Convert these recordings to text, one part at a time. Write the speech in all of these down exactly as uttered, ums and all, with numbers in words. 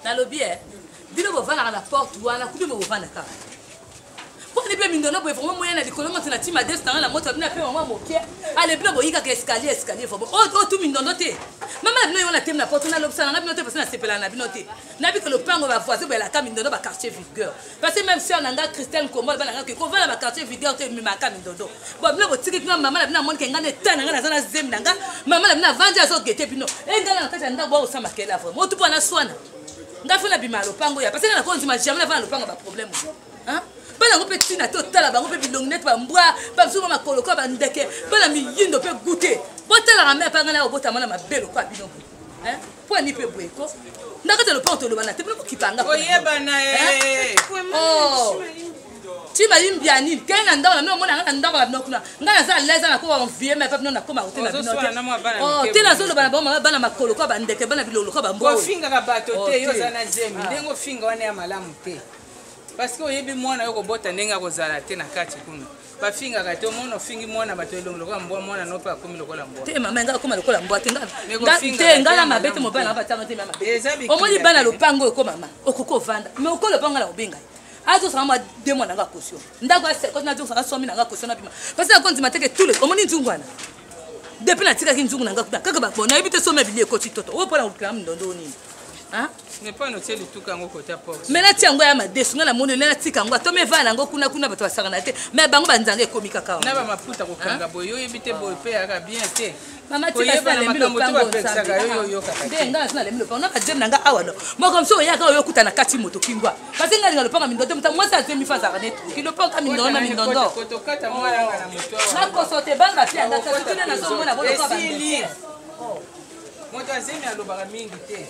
na lobby eh bino bo vana na porte wana kubi bo vana ka pour les bien mindono bo vraiment moyen na likolo ngati na tima des dans la moto bina pe maman mokie ale bino bo yika ka escalier escalier fo o o tout mindono te mama bino yona tem na porte na lobsa na bino te parce na sepela na bino te na bi que le pango va voisin ba la ka mindono ba quartier vigueur parce que même sœur nanga Christelle Kombo ba nanga ko va na quartier vigueur te mi maka mindono bo bino bo tiki na mama bina mon ke ngane tana ngana zana zem nanga mama bina vanja so gete bino e ngana na tata ndabo o sama kela fo mo tu bona swana ngafuna bima lo pango ya parce que na ko nzima jamais na lo pango ba problème hein bana ngo petit na total bango pe bilongnet ba mbwa ba suma makoloka ba ndeke bana mi yindo pe goûter botala la mère panga na obota mana mabelo kwa bino hein pour ni pe bweko ndakata lo panto lo bana te ko kipanga oyebana eh oh tima yimbiani kenga ndawa na mona ngana ndawa na kuna ngana za leza na ko on vie mais pas na koma hotel na bino oh tena zo lo bana ba bana makoloka ba ndeke bana bilolo ko ba mbwa ko finga ka bato te yo za na zemi ndengo finga wana ya malamu te parce que oyebi mwana yo kobota ndenge akozala te na kati kuna bafingaka te omona ofingi mwana bato elongo lokola mbwa mwana nope akomi lokola mbwa te mama nga akoma lokola mbwa te te ngala mabe te mobala abatanga te mama omoni bana lopango oko mama okoko ovanda mais oko lopango na obenga azosala mwa deux mois nanga caution ndako asekoti na azosala somi nanga caution na bima parce que akonzima teke tout le omoni nzungu wana depuis natikaki nzungu nanga kaka bakona yebi te somi abili ekoti toto oyo mpona kokela mindondo nini hein mais pas no teli tuka ngo kota porte mais na tiango ya madesu ngala moni na tika ngo to me vana ngo kuna kuna bato basakana te mais bango banzanga ekomi kaka na ba maputa ko kanga boyo yebite boyo pe aka bien te mama tika sa le milo pango saka yo yo kaka de ngala sina le milo pango na ka dem nanga awa no mo comme so yaka yo kuta na kati moto kingwa parce que ngala le pango mindondo mta moi ça demi fa za net kilo pango ka mindondo na mindondo koto kata mwana na moto na ko sote banga pia ndaka tutuna na zo mona bolo ka bandi moto azemi alobaka mingi te.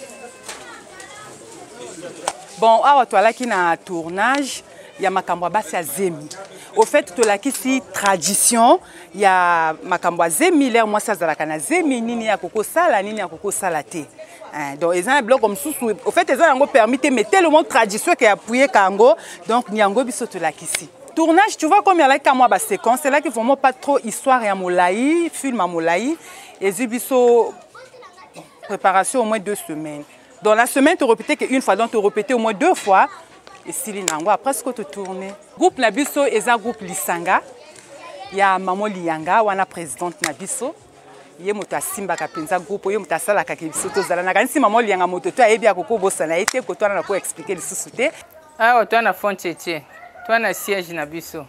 Bon, awa toalaki na tournage ya makambo ya basi ya zemi. Au fait tolaki si tradition ya makambo ya zemi l'air moi ça zalaka na zemi nini ya koko sala nini ya koko sala te. Hein, donc ils ont un bloc comme sous au fait ils ont permis de mettre tellement de tradition qui a appuyé kango donc nyango biso tolaki si. Tournage, tu vois comme il y a là moi ba séquence, c'est là qu'il faut vraiment pas trop histoire ya molai, film à molai et zibiso préparation au moins deux semaines. Dans la semaine, tu répétais qu'une fois, donc tu répétais au moins deux fois. Et si les nango, après ce que tu tournes. Groupe Nabiso, et un groupe Lisanga. Il y a Maman Lianga, ou la présidente Nabiso. Il y a Mota Simba Kapenza groupe, il y a Mota Sala Kakibiso. Si Maman Lianga Moto, tu as bien Koko Bossana, été, que toi, on a pu expliquer le sous-souté. Ah, toi, on a fond tchétché. Toi, on a siège Nabiso.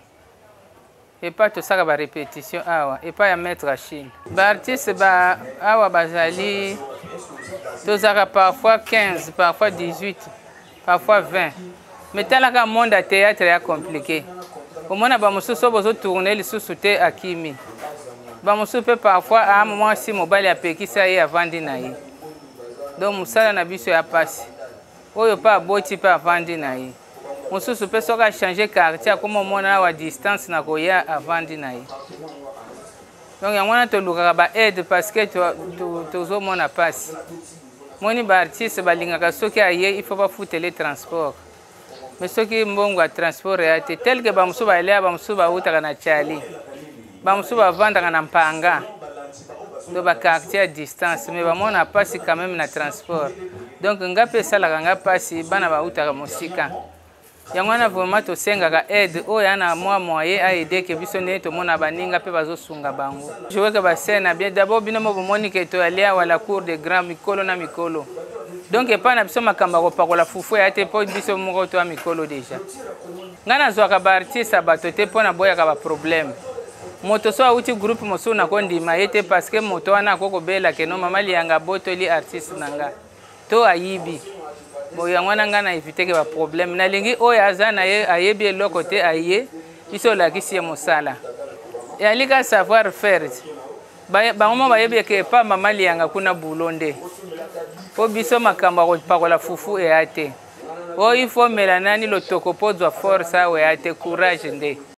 Et pas tout ça, la répétition. Ah, et pas à mettre à Chine. L'artiste, bah, ah, bazali. Tous parfois quinze, parfois dix-huit, parfois vingt. Mais tel que le monde à théâtre est compliqué. Au moins, on a tourner les sous-soutés à Kimi. On peut parfois, à un moment, si mobile a payé, ça y est avant d'inaï. Donc, ça n'a pas passé. Il n'y a pas de type avant d'inaï. On peut changer de quartier comme on a à distance avant d'inaï. Donc, il y a une aide parce que tout le monde a passé. Moni ba artiste balingaka soki aye il faut pas foutre les transports mais soki mbongo a transport ya te tel que ba musuba ile ba musuba utaka na chali ba musuba vanda na mpanga do ba quartier à distance mais ba mona passe quand même na transport donc ngape sala nga passe bana ba utaka musika yango na vraiment to senga ka aide o yana moi moyen a aider que biso ne to mona baninga pe bazo sunga bango je veux que ba scène bien d'abord bino mo moni que to aller à la cour de grand mikolo na mikolo donc pas na biso makamba ko pakola fufu ya te po biso mo to mikolo déjà ngana zo ka ba artiste bato te pona boya ka ba problème moto so auti groupe moso na kondima yete parce que moto wana ko ko bela ke no mama lianga boto li artiste nanga to ayibi boya ngwana ngana éviter que ba problème na lingi oyo azana ye ayebi eloko te aye biso la kisi mosala et alika savoir faire ba ba mama bayebi ke pa mama lianga kuna bulonde po biso makamba ko pakola fufu e ate o il faut melanani lo toko pozwa force awe ate courage nde